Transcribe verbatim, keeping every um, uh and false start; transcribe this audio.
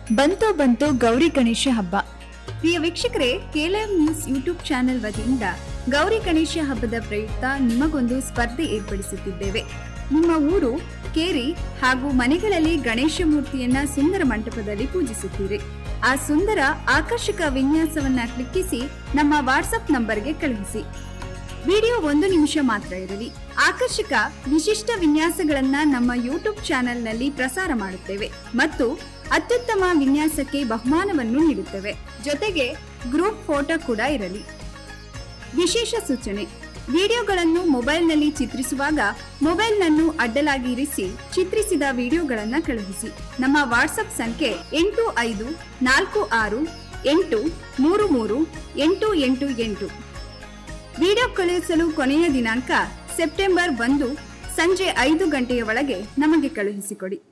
ಬಂತೋ ಬಂತೋ ಗೌರಿ ಗಣೇಶ ಹಬ್ಬ. ಪ್ರಿಯ ವೀಕ್ಷಕರೇ, ಕೆಎಲ್ಎಂ ನ್ಯೂಸ್ ಯೂಟ್ಯೂಬ್ ಚಾನೆಲ್ ವತಿಯಿಂದ ಗೌರಿ ಗಣೇಶ ಹಬ್ಬದ ಪ್ರಯುಕ್ತ ನಿಮಗೊಂದು ಸ್ಪರ್ಧೆ ಏರ್ಪಡಿಸುತ್ತಿದ್ದೇವೆ. ನಿಮ್ಮ ಊರು, ಕೇರಿ ಹಾಗೂ ಮನೆಗಳಲ್ಲಿ ಗಣೇಶ ಮೂರ್ತಿಯನ್ನ ಸುಂದರ ಮಂಟಪದಲ್ಲಿ ಪೂಜಿಸುತ್ತೀರಿ. ಆ ಸುಂದರ ಆಕರ್ಷಕ ವಿನ್ಯಾಸವನ್ನ ಕ್ಲಿಕ್ಕಿಸಿ ನಮ್ಮ ವಾಟ್ಸ್ಆಪ್ ನಂಬರ್ಗೆ ಕಳುಹಿಸಿ. ವಿಡಿಯೋ ಒಂದು ನಿಮಿಷ ಮಾತ್ರ ಇರಲಿ. ಆಕರ್ಷಕ ವಿಶಿಷ್ಟ ವಿನ್ಯಾಸಗಳನ್ನ ನಮ್ಮ ಯೂಟ್ಯೂಬ್ ಚಾನೆಲ್ನಲ್ಲಿ ಪ್ರಸಾರ ಮಾಡುತ್ತೇವೆ ಮತ್ತು ಅತ್ಯುತ್ತಮ ವಿನ್ಯಾಸಕ್ಕೆ ಬಹುಮಾನವನ್ನು ನೀಡುತ್ತೇವೆ. ಜೊತೆಗೆ ಗ್ರೂಪ್ ಫೋಟೋ ಕೂಡ ಇರಲಿ. ವಿಶೇಷ ಸೂಚನೆ: ವಿಡಿಯೋಗಳನ್ನು ಮೊಬೈಲ್ನಲ್ಲಿ ಚಿತ್ರಿಸುವಾಗ ಮೊಬೈಲ್ನನ್ನು ಅಡ್ಡಲಾಗಿ ಇರಿಸಿ ಚಿತ್ರಿಸಿದ ವಿಡಿಯೋಗಳನ್ನು ಕಳುಹಿಸಿ. ನಮ್ಮ ವಾಟ್ಸ್ಆಪ್ ಸಂಖ್ಯೆ ಎಂಟು ಐದು ನಾಲ್ಕು ಆರು ಎಂಟು ಮೂರು ಮೂರು ಎಂಟು ಎಂಟು ಎಂಟು. ವಿಡಿಯೋ ಕಳುಹಿಸಲು ಕೊನೆಯ ದಿನಾಂಕ ಸೆಪ್ಟೆಂಬರ್ ಒಂದು ಸಂಜೆ ಐದು ಗಂಟೆಯ ಒಳಗೆ ನಮಗೆ ಕಳುಹಿಸಿಕೊಡಿ.